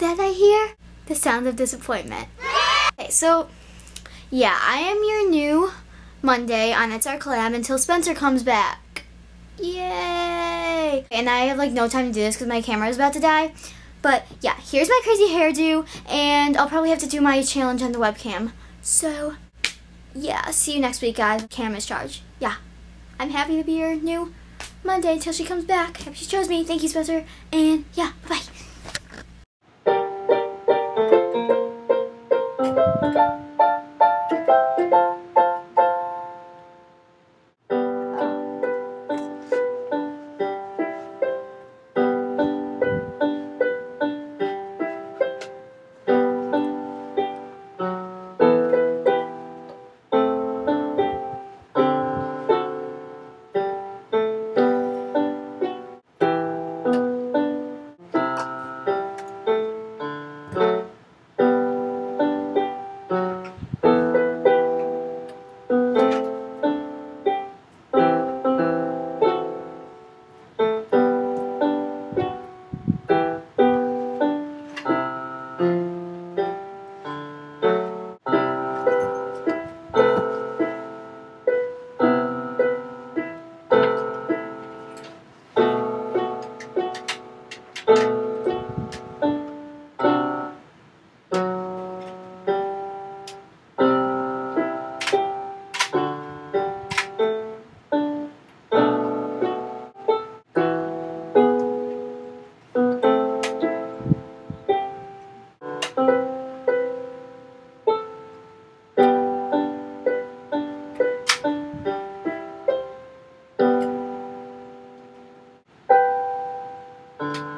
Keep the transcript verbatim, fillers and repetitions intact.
that I hear? The sound of disappointment. Okay, so yeah, I am your new Monday on I T S zero Collab until Spencer comes back. Yay! And I have like no time to do this because my camera is about to die. But yeah, here's my crazy hairdo, and I'll probably have to do my challenge on the webcam. So yeah, see you next week, guys. Camera's charged. Yeah, I'm happy to be your new Monday until she comes back. Happy she chose me. Thank you, Spencer. And yeah, bye-bye. You